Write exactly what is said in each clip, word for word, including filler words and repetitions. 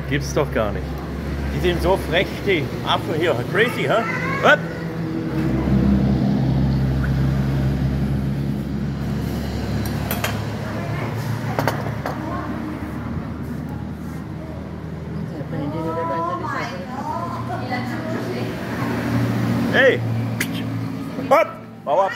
Gibt's doch gar nicht. Die sind so frech, die Affen hier. Crazy, hä? Was? Hey! Hopp! Bau ab!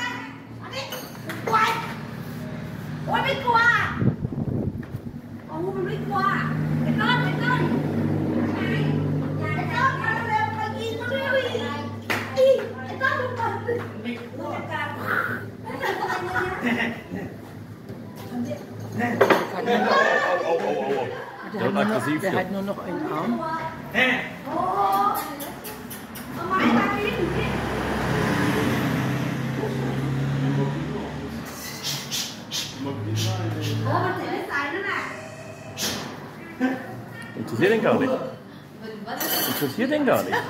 โอ๊ยไม่กลัวโอ้มันไม่กลัวไอ้ต้นไอ้ต้นไอ้ต้นมาเร็วมากินมาเร็วอีกไอ้ต้นลงมาไม่กลัวกัน Au, au, au, au, au. Der hat, nur noch, der hat nur noch einen Arm. โอ้เอาไม้มากินกิน Interessiert den gar nicht. Interessiert den gar nicht.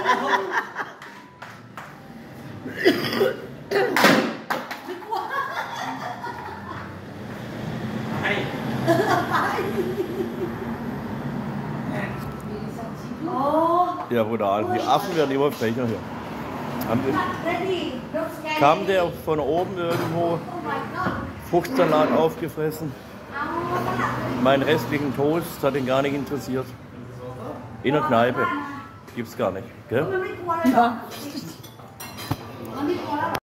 Ja, brutal. Die Affen werden immer frecher hier. Kam der von oben irgendwo, Fruchtsalat aufgefressen. Meinen restlichen Toast hat ihn gar nicht interessiert. In der Kneipe. Gibt's gar nicht. Gell? Ja.